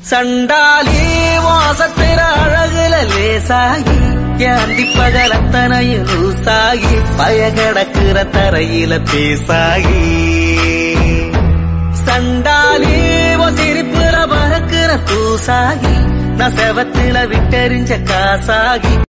சண்டாலி வாசத்திர அழகுல லேசாகி ஏந்தி பகலத்தனையும் லூசாகி பயகடக்குற தரையில பேசாகி சண்டாலி சிரிப்புல பறக்குற தூசாகி நான் செவத்துல விட்டெறிஞ்ச காசாகி